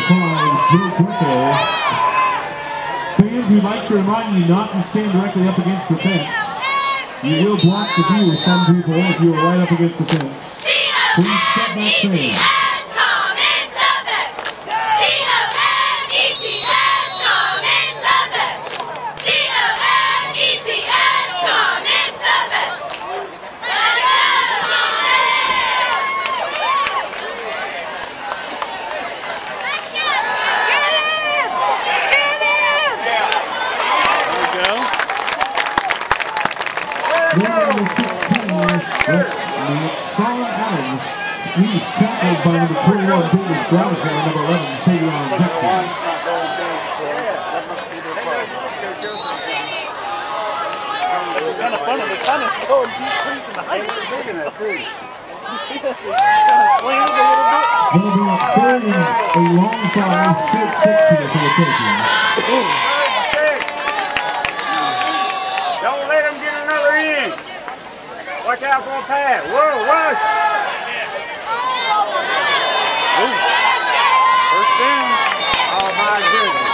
Fans, we'd like to remind you not to stand directly up against the fence. You will block the view of some people if you are right up against the fence. Please step back fans. He's tackled by number 21, David Strauss, and number 11, Cagle. It's kind of funny. They're kind of going decreasing the height. They're making that too. You see that? They're kind of swinging a little bit. Going to be a third and a long five, short 60 for the Trojans. Don't let them get another in. Watch out for a pass. Whoa, rush. First down. Oh my goodness.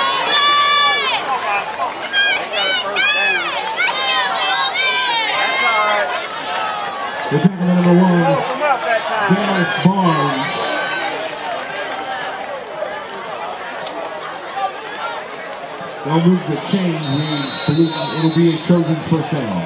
They got a first down. That's all right. They're taking number 1. Close them up that time. Dennis Barnes. They'll move the chain. We believe it'll be a Trojans first down.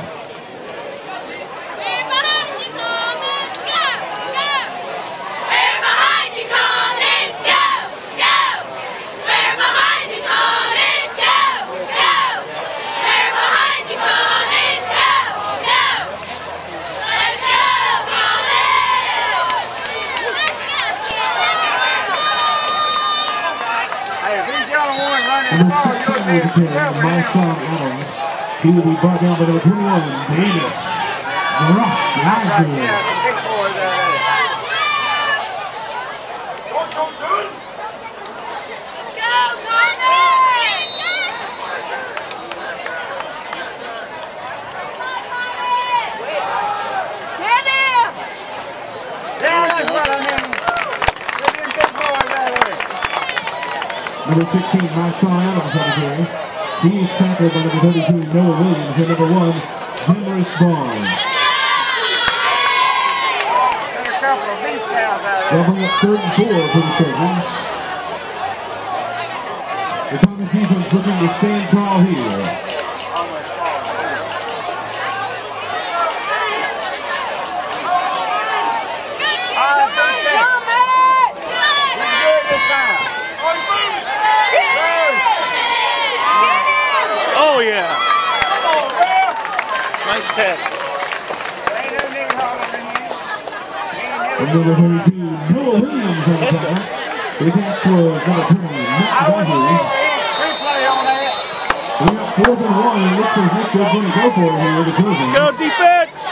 My son Adams. He will be brought down by number 21, Davis. Number 16, my son Adams over here. He is tackled by number 32, Noah Williams, and number 1, Henry Barnes. They'll bring up 3rd and 4 for the Trojans. The Comet defense looking to stand tall here. Oh yeah. Nice catch. And number 32, Noah Williams on the back. The catch was number 20, Matt Bradley. We got 4th and 1. It looks as if they're going to go for it here. The Trojans. Let's go defense.